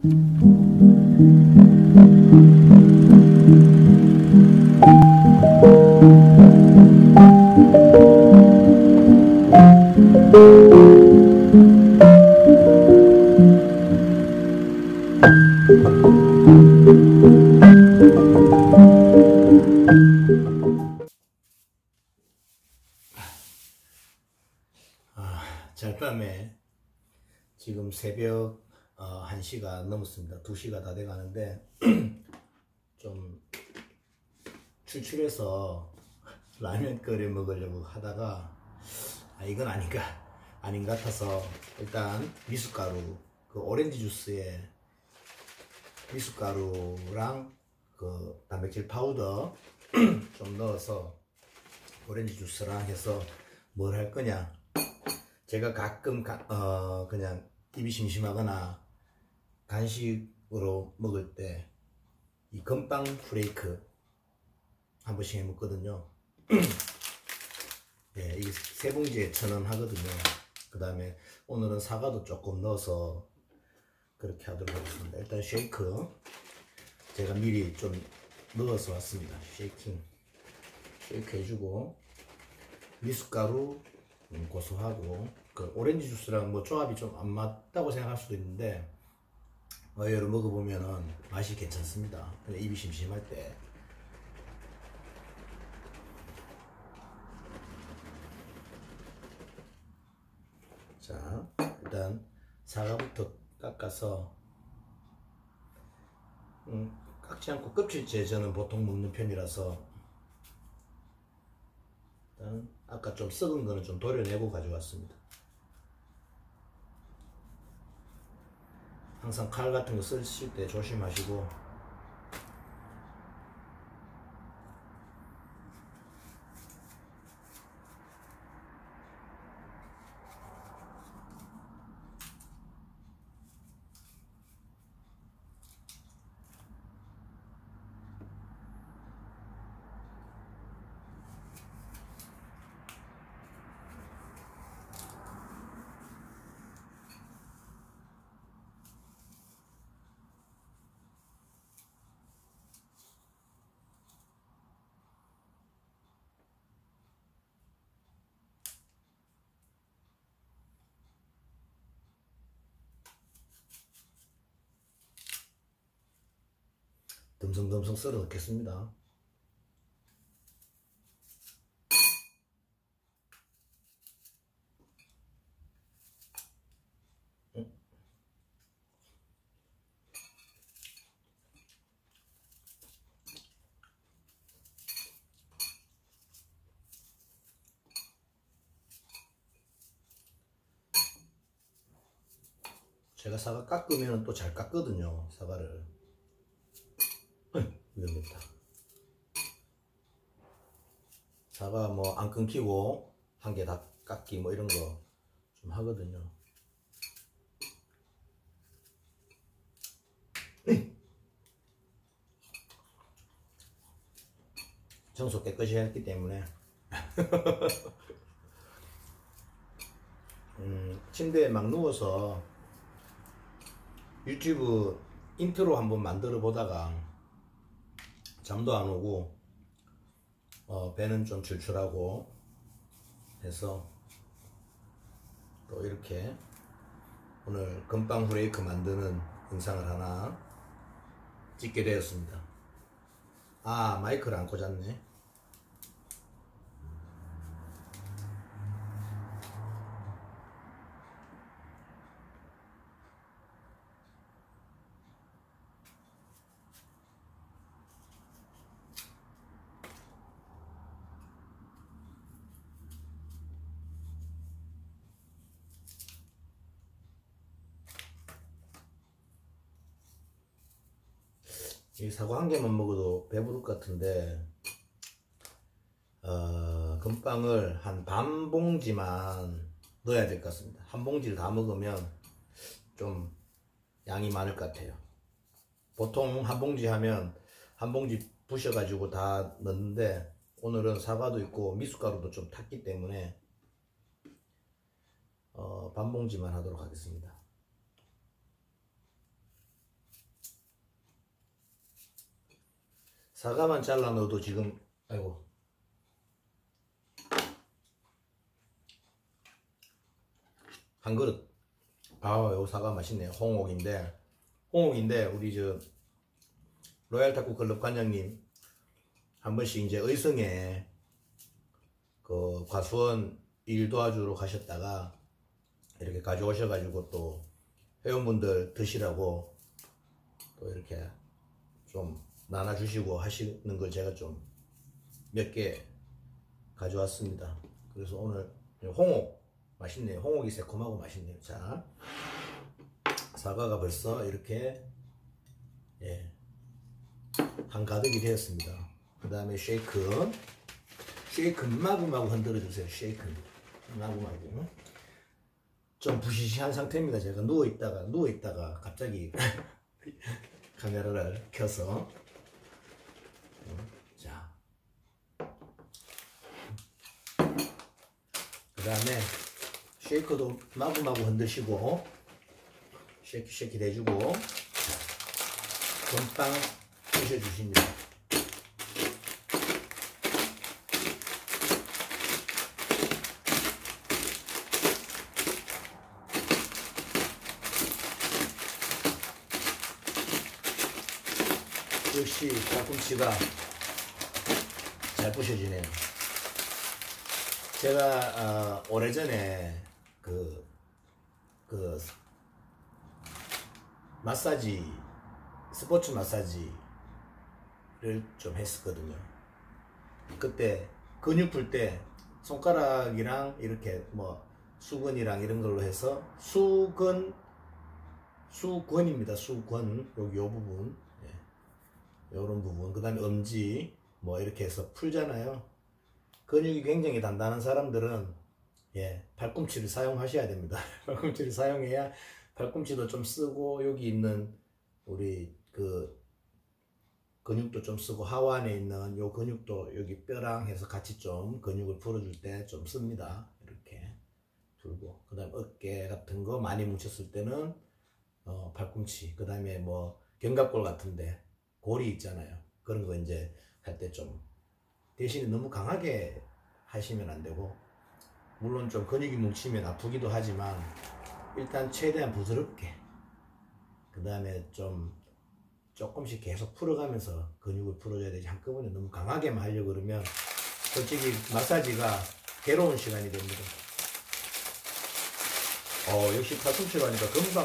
잘 밤에 지금 새벽 1시가 넘었습니다. 2시가 다 돼가는데 좀 출출해서 라면 끓여 먹으려고 하다가 이건 아닌 것 같아서 일단 미숫가루, 그 오렌지 주스에 미숫가루랑 그 단백질 파우더 좀 넣어서 오렌지 주스랑 해서 뭘 할 거냐, 제가 가끔 그냥 입이 심심하거나 간식으로 먹을 때 이 건빵 프레이크 한 번씩 해 먹거든요. 네, 이게 3봉지에 1,000원 하거든요. 그 다음에 오늘은 사과도 조금 넣어서 그렇게 하도록 하겠습니다. 일단 쉐이크 제가 미리 좀 넣어서 왔습니다. 쉐이크 해주고, 미숫가루 고소하고, 그 오렌지 주스랑 뭐 조합이 좀 안 맞다고 생각할 수도 있는데 의외로 먹어보면은 맛이 괜찮습니다. 입이 심심할 때. 자, 일단 사과부터 깎아서 깎지 않고 껍질째 저는 보통 먹는 편이라서 일단 아까 좀 썩은 거는 좀 도려내고 가져왔습니다. 항상 칼 같은 거 쓰실 때 조심하시고. 듬성듬성 썰어 넣겠습니다. 제가 사과 깎으면 또 잘 깎거든요. 사과를. 위험했다. 사과 뭐 안 끊기고 한 개 다 깎기 뭐 이런 거 좀 하거든요. 청소 깨끗이 했기 때문에 침대에 막 누워서 유튜브 인트로 한번 만들어 보다가 잠도 안 오고 배는 좀 출출하고 해서 또 이렇게 오늘 건빵 후레이크 만드는 영상을 하나 찍게 되었습니다. 마이크를 안 꽂았네. 이 사과 한 개만 먹어도 배부를 것 같은데 건빵을 한 반 봉지만 넣어야 될 것 같습니다. 한 봉지를 다 먹으면 좀 양이 많을 것 같아요. 보통 한 봉지 하면 한 봉지 부셔가지고 다 넣는데 오늘은 사과도 있고 미숫가루도 좀 탔기 때문에 반 봉지만 하도록 하겠습니다. 사과만 잘라 넣어도 지금 아이고 한 그릇. 요 사과 맛있네요. 홍옥인데 우리 저 로얄 탁구 클럽 관장님 한 번씩 이제 의성에 그 과수원 일 도와주러 가셨다가 이렇게 가져오셔가지고 또 회원분들 드시라고 또 이렇게 좀 나눠주시고 하시는 걸 제가 좀 몇 개 가져왔습니다. 그래서 오늘 홍옥 맛있네요. 홍옥이 새콤하고 맛있네요. 자, 사과가 벌써 이렇게 한 가득이 되었습니다. 그 다음에 쉐이크 마구마구 흔들어 주세요. 쉐이크 마구마구. 좀 부시시한 상태입니다. 제가 누워있다가 갑자기 카메라를 켜서 자, 그 다음에 쉐이크도 마구마구 흔드시고 쉐이키 내주고 건빵 부셔주십니다. 역시 팔꿈치가 잘 부셔지네요. 제가 오래전에 그 마사지, 스포츠 마사지를 좀 했었거든요. 그때 근육 풀 때 손가락이랑 이렇게 뭐 수건이랑 이런 걸로 해서 수건입니다. 수건 여기 요 부분, 요런 부분, 그 다음에 엄지 뭐 이렇게 해서 풀잖아요. 근육이 굉장히 단단한 사람들은 팔꿈치를 사용하셔야 됩니다. 팔꿈치를 사용해야 팔꿈치도 좀 쓰고 여기 있는 우리 그 근육도 좀 쓰고 하완에 있는 요 근육도 여기 뼈랑 해서 같이 좀 근육을 풀어줄 때 좀 씁니다. 이렇게 풀고, 그 다음에 어깨 같은 거 많이 뭉쳤을 때는 팔꿈치, 그 다음에 뭐 견갑골 같은데 골이 있잖아요. 그런 거 이제 할 때 좀 대신에 너무 강하게 하시면 안 되고, 물론 좀 근육이 뭉치면 아프기도 하지만 일단 최대한 부드럽게, 그 다음에 좀 조금씩 계속 풀어가면서 근육을 풀어줘야 되지, 한꺼번에 너무 강하게만 하려고 그러면 솔직히 마사지가 괴로운 시간이 됩니다. 역시 팔꿈치로 하니까 금방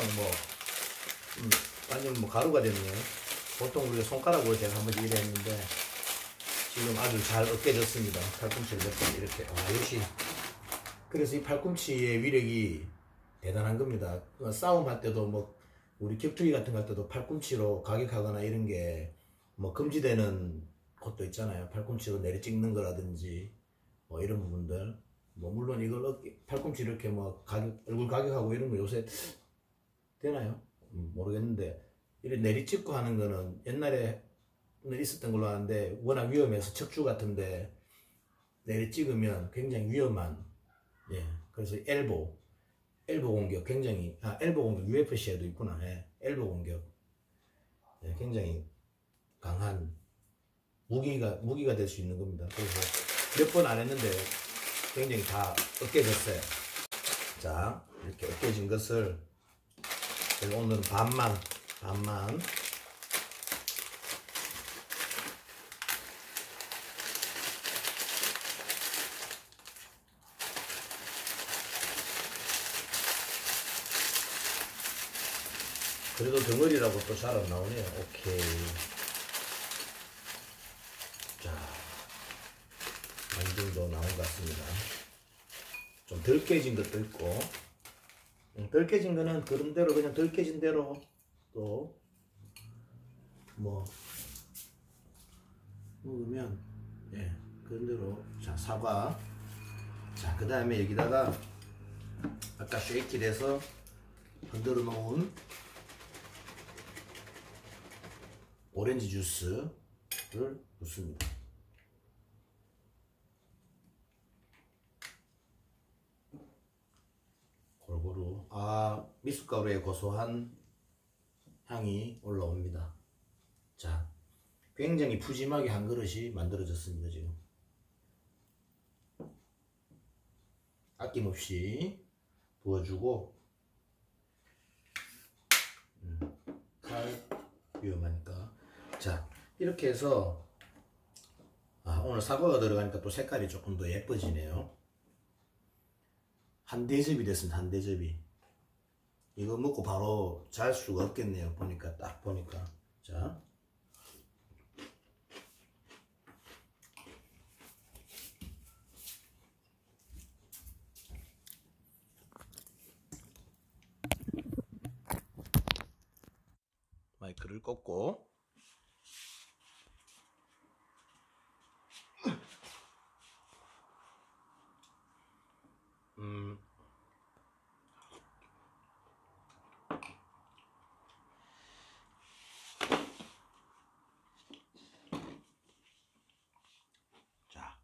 완전 가루가 됐네요. 보통 우리가 손가락으로 제가 한번 일했는데 지금 아주 잘 으깨졌습니다. 팔꿈치를 몇 번 이렇게. 역시 그래서 이 팔꿈치의 위력이 대단한 겁니다. 싸움 할 때도 뭐 우리 격투기 같은 거 할 때도 팔꿈치로 가격하거나 이런 게 뭐 금지되는 것도 있잖아요. 팔꿈치로 내리 찍는 거라든지 뭐 이런 부분들. 뭐 물론 이걸 팔꿈치 이렇게 뭐 얼굴 가격하고 이런 거 요새 되나요? 모르겠는데 이렇게 내리 찍고 하는 거는 옛날에는 있었던 걸로 아는데 워낙 위험해서 척추 같은데 내리 찍으면 굉장히 위험한, 그래서 엘보 공격 굉장히, 엘보 공격 UFC에도 있구나. 엘보 공격 굉장히 강한 무기가 될 수 있는 겁니다. 그래서 몇 번 안 했는데 굉장히 다 으깨졌어요. 자, 이렇게 으깨진 것을 오늘은 반만 그래도 덩어리라고 또 잘 안 나오네요. 오케이. 자, 어느 정도 나온 것 같습니다. 좀 덜 깨진 것도 있고, 덜 깨진 거는 그런대로 그냥 덜 깨진 대로 또 뭐 먹으면 그런대로. 자, 사과. 자, 그 다음에 여기다가 아까 쉐이키를 해서 흔들어 놓은 오렌지 주스를 붓습니다. 골고루. 미숫가루의 고소한 향이 올라옵니다. 자, 굉장히 푸짐하게 한 그릇이 만들어졌습니다. 지금 아낌없이 부어주고, 칼 위험하니까. 자, 이렇게 해서 오늘 사과가 들어가니까 또 색깔이 조금 더 예뻐지네요. 한 대접이 됐습니다. 한 대접이. 이거 먹고 바로 잘 수가 없겠네요. 보니까 딱 보니까. 자, 마이크를 꽂고, 자,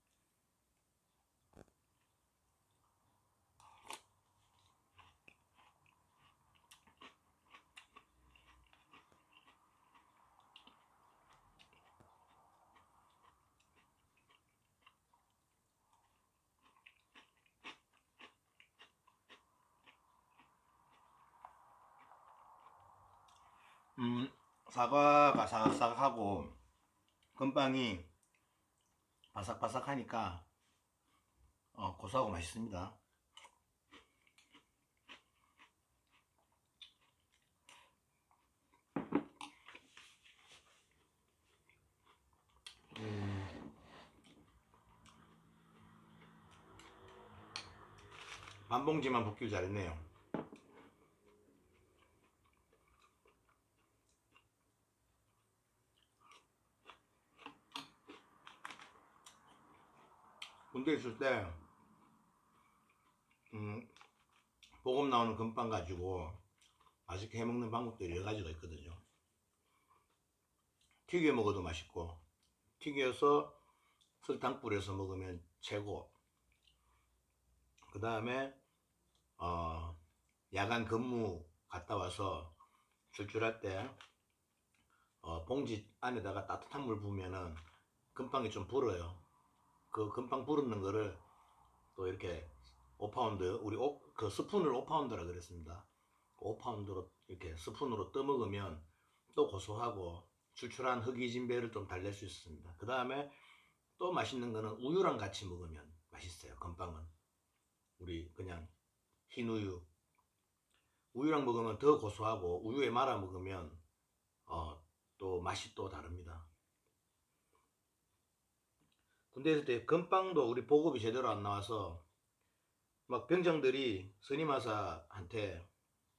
사과가 사각사각하고 건빵이 바삭바삭하니까 고소하고 맛있습니다. 반 봉지만 붓길 잘했네요. 군대 있을 때 보급 나오는 건빵 가지고 맛있게 해먹는 방법들이 여러 가지가 있거든요. 튀겨 먹어도 맛있고, 튀겨서 설탕 뿌려서 먹으면 최고. 그 다음에 야간 근무 갔다 와서 출출할 때 봉지 안에다가 따뜻한 물 부으면은 건빵이 좀 불어요. 그 건빵 부르는 거를 또 이렇게 5파운드, 우리 그 스푼을 5파운드라 그랬습니다. 5파운드로 이렇게 스푼으로 떠먹으면 또 고소하고 출출한 허기진배를 좀 달랠 수 있습니다. 그 다음에 또 맛있는 거는 우유랑 같이 먹으면 맛있어요. 건빵은 우리 그냥 흰 우유랑 먹으면 더 고소하고, 우유에 말아 먹으면 또 맛이 또 다릅니다. 군대 있을 때 건빵도 우리 보급이 제대로 안 나와서 막 병장들이 선임하사한테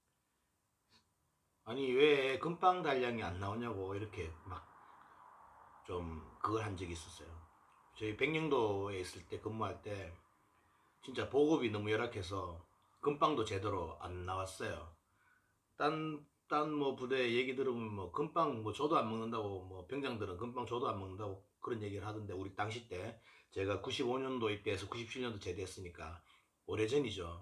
아니 왜 건빵 단량이 안 나오냐고 이렇게 막 좀 그걸 한 적이 있었어요. 저희 백령도에 있을 때 근무할 때 진짜 보급이 너무 열악해서 건빵도 제대로 안 나왔어요. 딴 뭐 부대 얘기 들으면 뭐 건빵 뭐 저도 안 먹는다고, 뭐 병장들은 건빵 저도 안 먹는다고 그런 얘기를 하던데, 우리 당시 때 제가 95년도 입대해서 97년도 제대했으니까 오래전이죠.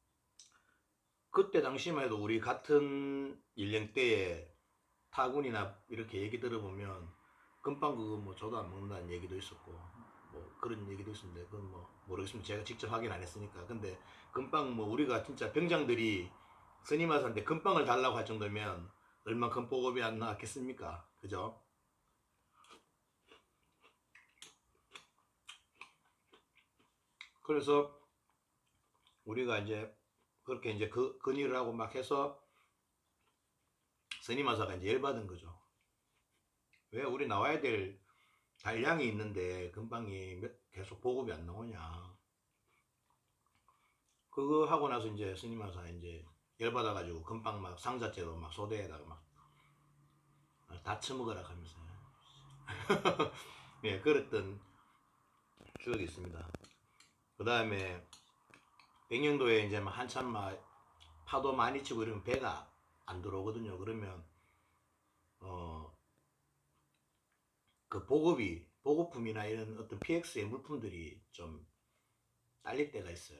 그때 당시만 해도 우리 같은 연령대에 타군이나 이렇게 얘기 들어보면 건빵 그거 뭐 저도 안 먹는다는 얘기도 있었고 뭐 그런 얘기도 있었는데, 그건 뭐 모르겠습니다. 제가 직접 확인 안 했으니까. 근데 건빵 뭐 우리가 진짜 병장들이 스님하사한테 건빵을 달라고 할 정도면 얼만큼 보급이 안 나왔겠습니까? 그죠? 그래서 우리가 이제 그렇게 이제 건의를 하고 막 해서 스님하사가 이제 열받은 거죠. 왜 우리 나와야 될 단량이 있는데 건빵이 계속 보급이 안 나오냐. 그거 하고 나서 이제 스님하사 이제 열받아가지고 건빵 막 상자째로 막 소대에다가 막 다 처먹으라 하면서 예, 그랬던 추억이 있습니다. 그 다음에 백령도에 이제 막 한참 막 파도 많이 치고 이러면 배가 안 들어오거든요. 그러면 그 보급품이나 이런 어떤 PX의 물품들이 좀 딸릴 때가 있어요.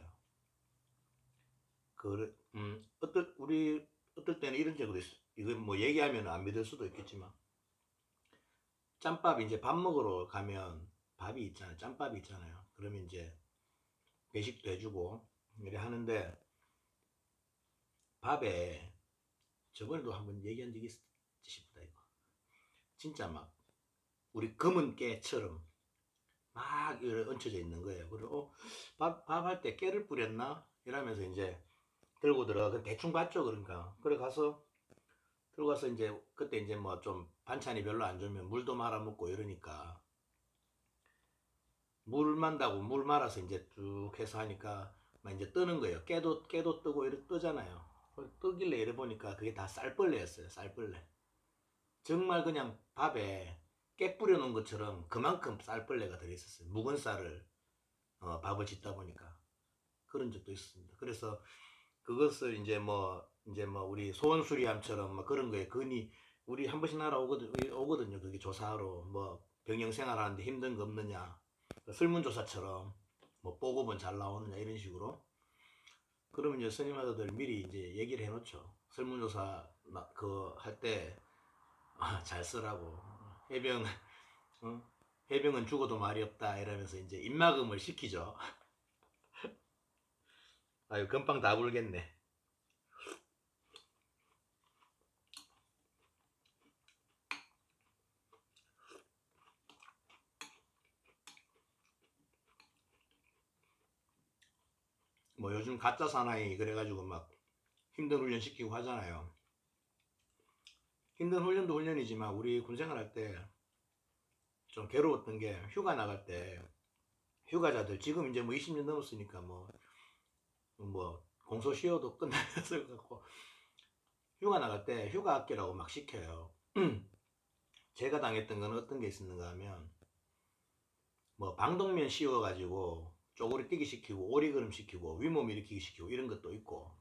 어떨 때는 이런 적도 있어. 이거 뭐 얘기하면 안 믿을 수도 있겠지만, 짬밥 이제 밥 먹으러 가면 밥이 있잖아요. 짬밥이 있잖아요. 그러면 이제 배식도 해주고 이래 하는데 밥에 저번에도 한번 얘기한 적이 있지 싶다 이거. 진짜 막 우리 검은 깨처럼 막 이렇게 얹혀져 있는 거예요. 그리고 밥 할 때 깨를 뿌렸나 이러면서 이제 들고 들어가. 대충 봤죠. 그러니까 그래 가서 들고 가서 이제 그때 이제 뭐 좀 반찬이 별로 안 좋으면 물도 말아 먹고 이러니까 물 만다고 물 말아서 이제 쭉 해서 하니까 막 이제 뜨는 거예요. 깨도 뜨고 이렇게 뜨잖아요. 뜨길래 이래 보니까 그게 다 쌀벌레였어요. 쌀벌레. 정말 그냥 밥에 깨 뿌려 놓은 것처럼 그만큼 쌀벌레가 들어있었어요. 묵은 쌀을 밥을 짓다 보니까 그런 적도 있었습니다. 그래서 그것을 이제 뭐 우리 소원수리함처럼 뭐 그런 거에 근이 우리 한 번씩 오거든요. 그게 조사하러 뭐 병영생활 하는데 힘든 거 없느냐, 설문조사처럼 뭐 보고본 잘 나오느냐 이런 식으로. 그러면 이제 스님하다들 미리 이제 얘기를 해놓죠. 설문조사 그 할 때 잘 쓰라고. 해병 해병은 죽어도 말이 없다 이러면서 이제 입막음을 시키죠. 아유 금방 다 불겠네. 뭐 요즘 가짜 사나이 그래가지고 막 힘든 훈련 시키고 하잖아요. 힘든 훈련도 훈련이지만 우리 군생활 할 때 좀 괴로웠던 게 휴가 나갈 때 휴가자들 지금 이제 뭐 20년 넘었으니까 뭐 공소시효도 끝나서 갖고 휴가 나갈 때 휴가 아끼라고 막 시켜요. 제가 당했던 건 어떤 게 있었는가 하면 뭐 방독면 씌워가지고 쪼그리 뛰기 시키고 오리걸음 시키고 윗몸 일으키기 시키고 이런 것도 있고,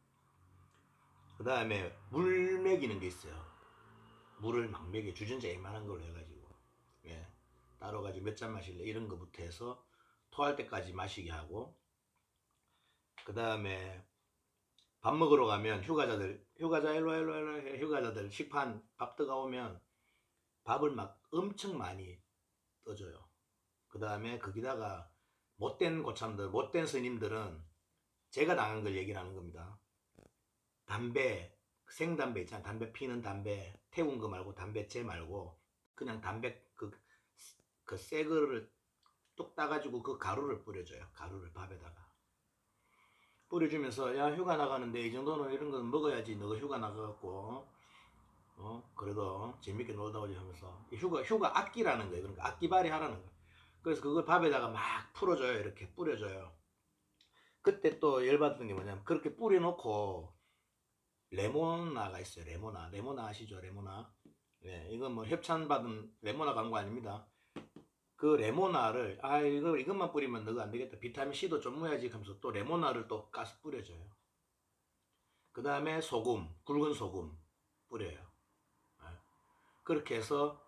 그 다음에 물 먹이는 게 있어요. 물을 막 먹여 주전자 이만한 걸로 해가지고 예, 따로 가지고 몇 잔 마실래 이런 거부터 해서 토할 때까지 마시게 하고, 그 다음에 밥 먹으러 가면 휴가자 일로 휴가자들 식판 밥 뜨거우면 밥을 막 엄청 많이 떠줘요. 그 다음에 거기다가 못된 고참들 못된 스님들은 제가 당한 걸 얘기를 하는 겁니다. 담배 생담배 있잖아. 담배 피는 담배 태운 거 말고 담배째 말고 그냥 담배 그 새 거를 뚝 따가지고 그 가루를 뿌려줘요. 가루를 밥에다가 뿌려주면서 야 휴가 나가는데 이 정도는 이런 건 먹어야지. 너가 휴가 나가갖고 그래도 재밌게 놀다 오지 하면서 휴가 아끼라는 거예요. 그러니까 아끼발이 하라는 거예요. 그래서 그걸 밥에다가 막 풀어줘요. 이렇게 뿌려줘요. 그때 또 열받던 게 뭐냐면 그렇게 뿌려놓고 레모나가 있어요. 레모나 아시죠? 레모나. 네, 이건 뭐 협찬받은 레모나 광고 아닙니다. 그 레모나를 이것만 뿌리면 너가 안 되겠다. 비타민 C도 좀 넣어야지 하면서 또 레모나를 또 가서 뿌려줘요. 그 다음에 소금, 굵은 소금 뿌려요. 네. 그렇게 해서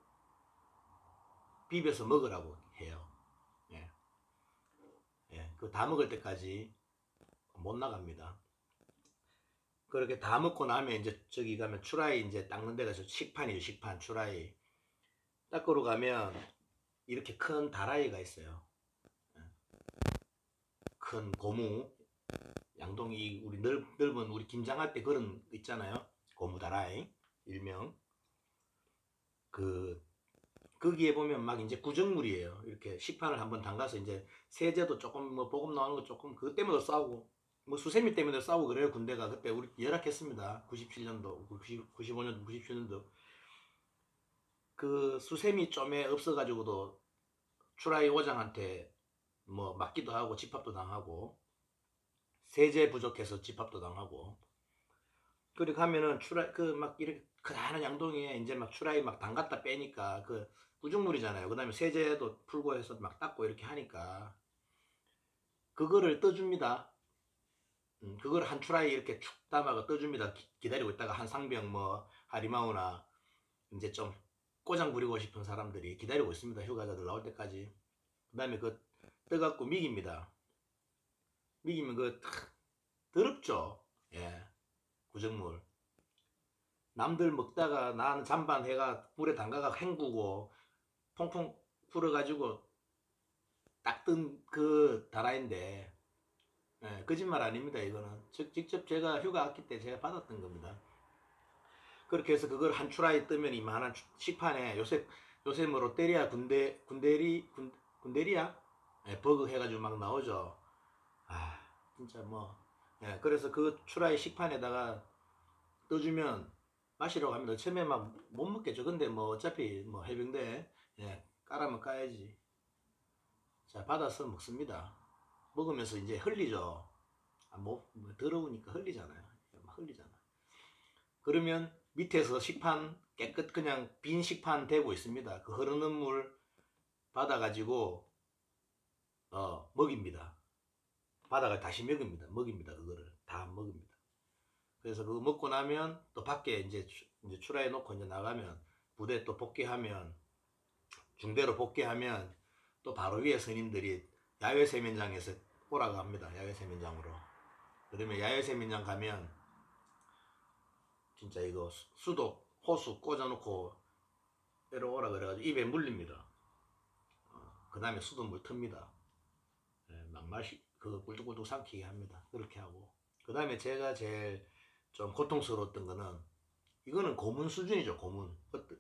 비벼서 먹으라고 해요. 예. 예. 그 다 먹을 때까지 못 나갑니다. 그렇게 다 먹고 나면 이제 저기 가면 추라이 이제 닦는 데가 식판이죠. 식판 추라이 닦으러 가면 이렇게 큰 다라이가 있어요. 큰 고무 양동이 우리 넓은 우리 김장할 때 그런 있잖아요. 고무 다라이 일명 그 거기에 보면 막 이제 구정물이에요. 이렇게 식판을 한번 담가서 이제 세제도 조금 뭐 보급 나오는 거 조금 그것 때문에 싸우고 뭐 수세미 때문에 싸우고 그래요. 군대가 그때 우리 열악했습니다. 97년도 95년도 97년도 그 수세미 좀에 없어가지고도 추라이 오장한테 뭐 맞기도 하고 집합도 당하고 세제 부족해서 집합도 당하고 그렇게 하면은 추라이 그 막 이렇게 크다란 양동이에 이제 막 추라이 막 담갔다 빼니까 그 구정물이잖아요. 그 다음에 세제도 풀고 해서 막 닦고 이렇게 하니까 그거를 떠줍니다. 그걸 한 추라이 이렇게 축 담아가 떠줍니다. 기다리고 있다가 한 상병 뭐 하리마우나 이제 좀 꼬장 부리고 싶은 사람들이 기다리고 있습니다. 휴가자들 나올 때까지. 그 다음에 그 떠갖고 미깁니다. 미기면 그 더럽죠. 예, 구정물. 남들 먹다가 나는 잔반 해가 물에 담가가 헹구고 퐁퐁 풀어가지고 딱 뜬 그 다라인데, 예, 거짓말 아닙니다. 이거는 직접 제가 휴가 왔기 때 제가 받았던 겁니다. 그렇게 해서 그걸 한 추라이 뜨면 이만한 식판에 요새 뭐 롯데리아 군대리아, 예, 버그 해가지고 막 나오죠. 아 진짜 뭐, 예, 그래서 그 추라이 식판에다가 떠주면 마시라고 합니다. 처음에 막 못 먹겠죠. 근데 뭐 어차피 뭐 해병대, 예, 까라면 까야지. 자, 받아서 먹습니다. 먹으면서 이제 흘리죠. 뭐 더러우니까 흘리잖아요. 막 흘리잖아. 그러면 밑에서 식판 깨끗 그냥 빈 식판 대고 있습니다. 그 흐르는 물 받아가지고 먹입니다. 바닥을 다시 먹입니다. 그거를 다 먹입니다. 그래서 그거 먹고 나면 또 밖에 이제 출하해 놓고 이제 나가면 부대 또 복귀하면, 중대로 복귀하면 또 바로 위에 선임들이 야외 세면장에서 오라고 합니다. 야외 세면장으로. 그러면 야외 세면장 가면 진짜 이거 수도 호수 꽂아놓고 내려오라 그래가지고 입에 물립니다. 그 다음에 수돗물 틉니다. 예, 막 그 꿀뚝꿀뚝 삼키게 합니다. 그렇게 하고. 그 다음에 제가 제일 좀 고통스러웠던 거는, 이거는 고문 수준이죠. 고문.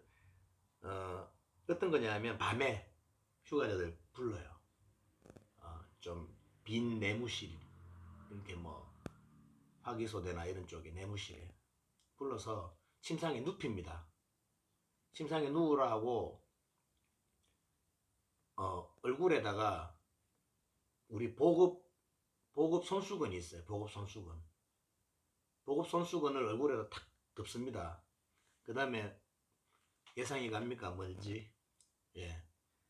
어떤 거냐면 밤에 휴가자들 불러요. 좀 빈 내무실, 이렇게 뭐 화기소대나 이런 쪽에 내무실에 불러서 침상에 눕힙니다. 침상에 누우라 하고 얼굴에다가 우리 보급 손수건이 있어요. 보급 손수건을 얼굴에다 탁 덮습니다. 그 다음에 예상이 갑니까? 뭔지? 예.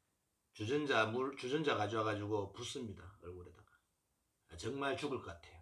주전자 가져와가지고 붓습니다. 얼굴에다가. 정말 죽을 것 같아요.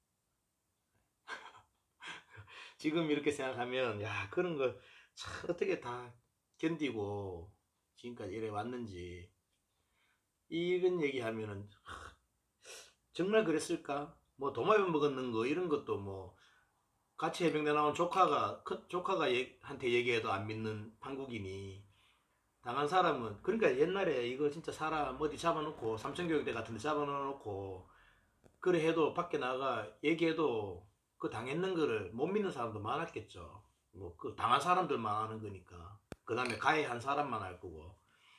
지금 이렇게 생각하면, 야, 그런 거 참 어떻게 다 견디고 지금까지 이래 왔는지, 이런 얘기하면은 정말 그랬을까? 뭐 도마뱀 먹었는 거 이런 것도 뭐 같이 해병대 나온 조카가 한테 얘기해도 안 믿는 한국인이 당한 사람은, 그러니까 옛날에 이거 진짜 사람 어디 잡아놓고 삼천교육대 같은 데 잡아놓고 그래 해도 밖에 나가 얘기해도 그 당했는 거를 못 믿는 사람도 많았겠죠. 뭐 그 당한 사람들만 아는 거니까. 그 다음에 가해한 사람만 알 거고.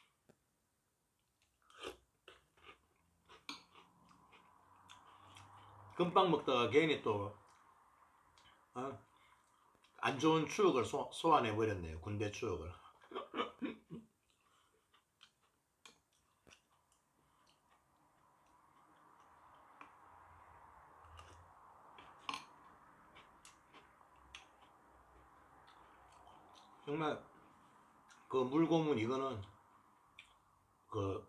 금빵 먹다가 괜히 또 안 좋은 추억을 소환해 버렸네요. 군대 추억을. 정말 그 물고문, 이거는 그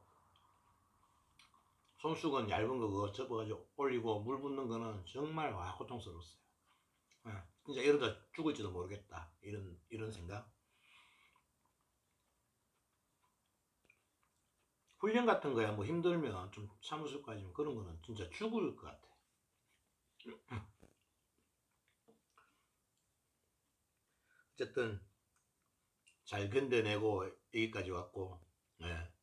손수건 얇은 거 그거 접어가지고 올리고 물 붓는 거는 정말 와 고통스러웠어요. 진짜 이러다 죽을지도 모르겠다, 이런 생각. 훈련 같은 거야 뭐 힘들면 좀 참을 수가 있지만 그런 거는 진짜 죽을 것 같아. 어쨌든 잘 견뎌내고 여기까지 왔고, 예.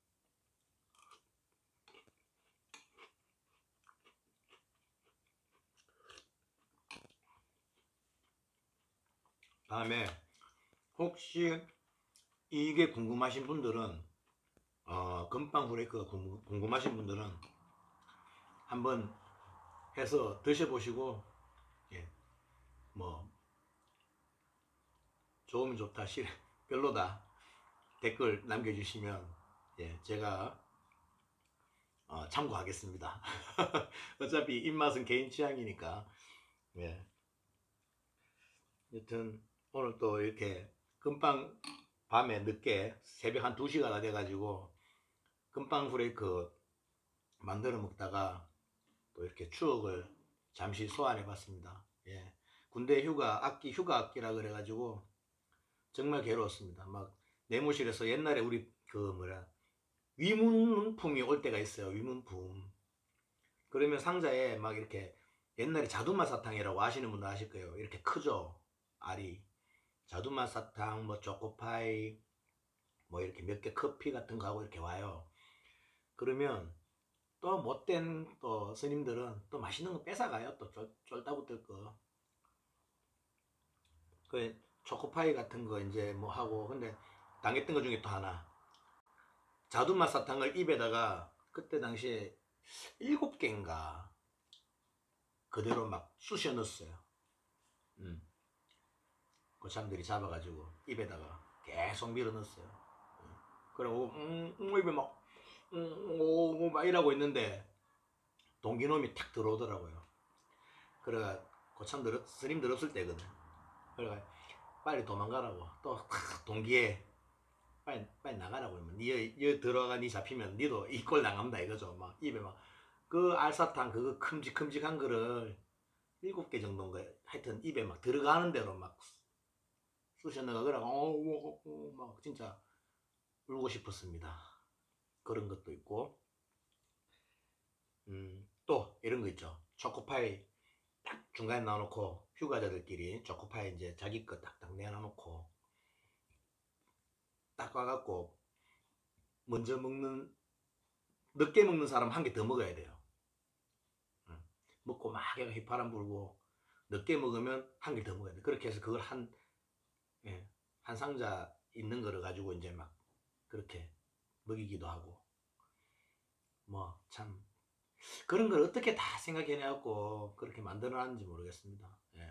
다음에 혹시 이게 궁금하신 분들은, 건빵 후레이크가 궁금하신 분들은 한번 해서 드셔보시고, 예, 뭐 좋으면 좋다, 별로다 댓글 남겨주시면, 예, 제가 참고하겠습니다. 어차피 입맛은 개인 취향이니까. 예. 여튼 오늘 또 이렇게 금빵, 밤에 늦게 새벽 한 2시가 다 돼가지고 금빵 후레이크 만들어 먹다가 또 이렇게 추억을 잠시 소환해 봤습니다. 예. 군대 휴가 악기라 그래가지고 정말 괴로웠습니다. 막 내무실에서 옛날에 우리 위문품이 올 때가 있어요. 위문품. 그러면 상자에 막 이렇게, 옛날에 자두맛 사탕이라고 아시는 분도 아실 거예요. 이렇게 크죠, 알이. 자두맛 사탕, 뭐 초코파이, 뭐 이렇게 몇 개 커피 같은 거 하고 이렇게 와요. 그러면 또 못된 또 스님들은 또 맛있는 거 뺏어가요. 또 쫄따붙을 거. 그 초코파이 같은 거 이제 뭐 하고, 근데 당했던 거 중에 또 하나, 자두맛 사탕을 입에다가 그때 당시에 7개인가 그대로 막 쑤셔 넣었어요. 고참들이 잡아가지고 입에다가 계속 밀어 넣었어요. 그리고 입에 막 막 이러고 있는데 동기놈이 탁 들어오더라고요. 그래가 고참들 스님들 없을 때거든. 그래가 빨리 도망가라고, 또 동기에 빨리 나가라고. 니 들어가, 니 잡히면 니도 이 꼴 당한다 이거죠. 막 입에 막 그 알사탕 그거 큼직큼직한 거를 7개 정도인가 하여튼 입에 막 들어가는 대로 막 쑤셔 넣어. 그래 막 진짜 울고 싶었습니다. 그런 것도 있고, 또 이런 거 있죠. 초코파이 딱 중간에 놔놓고 휴가자들끼리 초코파이 이제 자기 거 딱딱 내놔놓고 딱 와갖고 먼저 먹는, 늦게 먹는 사람 한 개 더 먹어야 돼요. 먹고 막 휘파람 불고 늦게 먹으면 한 개 더 먹어야 돼. 그렇게 해서 그걸 한 상자 있는 거를 가지고 이제 막 그렇게 먹이기도 하고, 뭐 참 그런 걸 어떻게 다 생각해내갖고 그렇게 만들어놨는지 모르겠습니다. 예.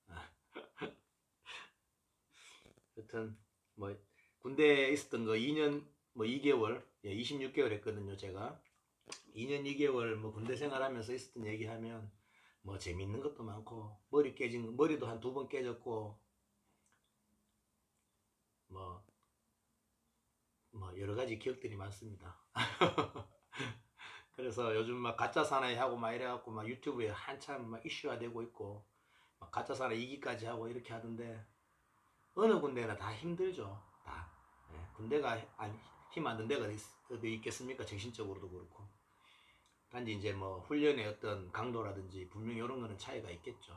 여튼 뭐 군대에 있었던 거 2년 뭐 2개월, 26개월 했거든요. 제가 2년 2개월 뭐 군대 생활하면서 있었던 얘기하면 뭐 재밌는 것도 많고, 머리도 한 2번 깨졌고, 뭐 여러 가지 기억들이 많습니다. 그래서 요즘 막 가짜 사나이 하고 막 이래갖고 막 유튜브에 한참 막 이슈화 되고 있고, 막 가짜 사나이 2기까지 하고 이렇게 하던데, 어느 군대나 다 힘들죠. 다. 예, 군대가 힘 안 든 데가 어디 있겠습니까? 정신적으로도 그렇고. 단지 이제 뭐 훈련의 어떤 강도라든지 분명히 이런 거는 차이가 있겠죠.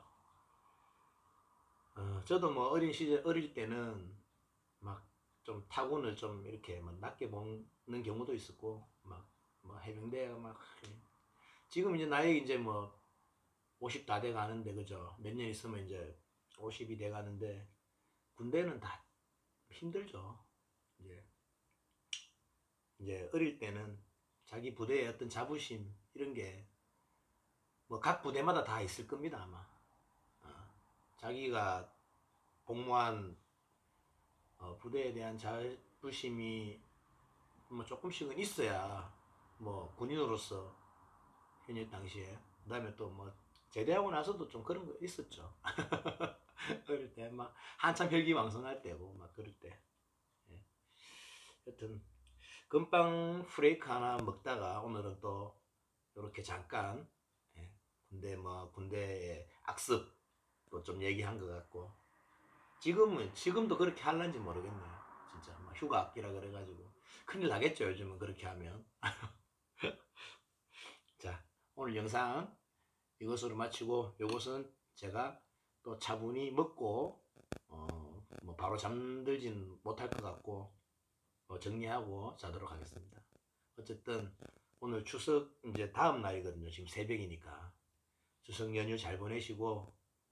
저도 뭐 어릴 때는 막 좀 타군을 좀 이렇게 뭐 낮게 먹는 경우도 있었고, 막 뭐 해병대가 막, 지금 이제 나이 이제 뭐 50 다 돼 가는데, 그죠? 몇 년 있으면 이제 50이 돼 가는데, 군대는 다 힘들죠. 이제 어릴 때는 자기 부대의 어떤 자부심 이런 게 뭐 각 부대마다 다 있을 겁니다 아마. 자기가 복무한 부대에 대한 자부심이 뭐 조금씩은 있어야 뭐 군인으로서 현역 당시에, 그다음에 또 뭐 제대하고 나서도 좀 그런 거 있었죠. 어릴 때 막 한참 혈기왕성할 때고 막 그럴 때. 예. 여튼 금빵 프레이크 하나 먹다가 오늘은 또 이렇게 잠깐, 예, 군대의 악습도 좀 얘기한 것 같고, 지금도 그렇게 할란지 모르겠네요. 진짜 막 휴가 아끼라 그래가지고 큰일 나겠죠 요즘은 그렇게 하면. 자, 오늘 영상 이것으로 마치고, 요것은 제가 또 차분히 먹고 뭐 바로 잠들진 못할 것 같고 정리하고 자도록 하겠습니다. 어쨌든 오늘 추석 이제 다음 날이거든요. 지금 새벽이니까 추석 연휴 잘 보내시고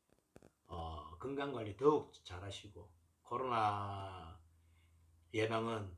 건강관리 더욱 잘 하시고, 코로나 예방은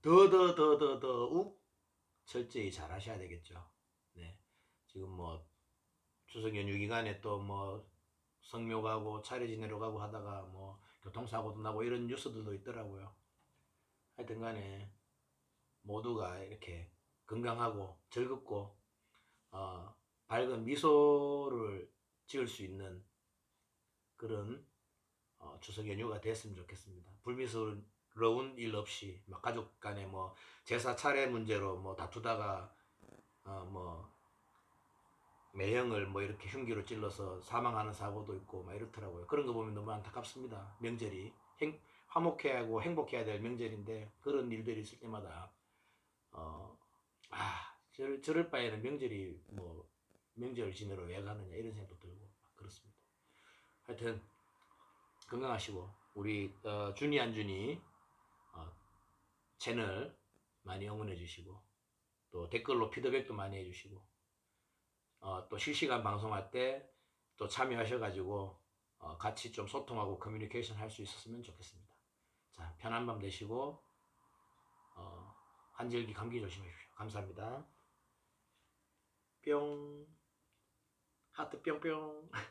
더욱 철저히 잘 하셔야 되겠죠. 네. 지금 뭐 추석 연휴 기간에 또 뭐 성묘 가고 차례 지내러 가고 하다가 뭐 교통사고도 나고 이런 뉴스들도 있더라고요. 하여튼 간에 모두가 이렇게 건강하고 즐겁고 밝은 미소를 지을 수 있는 그런 추석 연휴가 됐으면 좋겠습니다. 불미스러운 일 없이 막 가족 간에 뭐 제사 차례 문제로 뭐 다투다가 뭐 매형을 뭐 이렇게 흉기로 찔러서 사망하는 사고도 있고 막 이렇더라고요. 그런 거 보면 너무 안타깝습니다. 명절이 화목해야 하고 행복해야 될 명절인데 그런 일들이 있을 때마다 저럴 바에는 명절이 뭐 명절 지내러 왜 가느냐 이런 생각도 들고 그렇습니다. 하여튼 건강하시고, 우리 준이 안준이 채널 많이 응원해 주시고 또 댓글로 피드백도 많이 해주시고 또 실시간 방송할 때 또 참여하셔가지고 같이 좀 소통하고 커뮤니케이션 할 수 있었으면 좋겠습니다. 자, 편한 밤 되시고 환절기 감기 조심하십시오. 감사합니다. 뿅 하트 뿅뿅